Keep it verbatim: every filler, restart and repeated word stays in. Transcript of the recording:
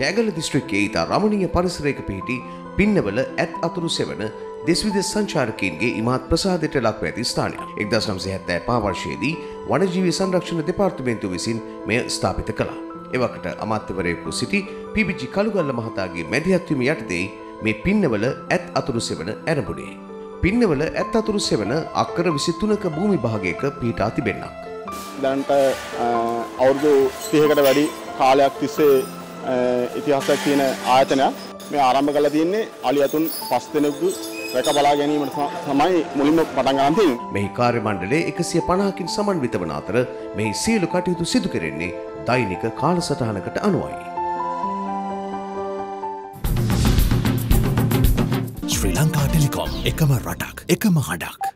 කෑගල දිස්ත්‍රික්කයේ ඉතා රමණීය පරිසරයක පිහිටි පින්නවල ඇත් අතුරු සෙවන දෙස් විදෙස් සංචාරකයින්ගේ ඉමහත් ප්‍රසාදයට ලක්ව ඇති ස්ථානයක්. එක්දාස් නවසිය හැත්තෑ පහ වර්ෂයේදී වනජීවී සංරක්ෂණ දෙපාර්තමේන්තුව විසින් මෙය ස්ථාපිත කළා. එවකට අමාත්‍යවරයෙකු සිටි පී.බී.ජී. කළුගල්ල මහතාගේ මැදිහත්වීම යටතේ මේ පින්නවල ඇත් අතුරු සෙවන ආරම්භුනේ. පින්නවල ඇත් අතුරු සෙවන අක්කර විසිතුනක භූමි භාගයක පිහිටා තිබෙන්නක්. දැනට අවුරුදු තිහකට වැඩි කාලයක් තිස්සේ ඉතිහාසයක් තියෙන ආයතනයක් මේ ආරම්භ කරලා තියෙන්නේ අලියතුන් පස් දෙනෙකු රැක බලා ගැනීමට තමයි මුලින්ම පටන් ගන්න තියෙන්නේ. මෙහි කාර්ය මණ්ඩලය එකසිය පනහකින් සමන්විත වන අතර මෙහි සියලු කටයුතු සිදු කෙරෙන්නේ දෛනික කාලසටහනකට අනුවයි. ශ්‍රී ලංකා ටෙලිකොම් එකම රටක් එකම හඬක්.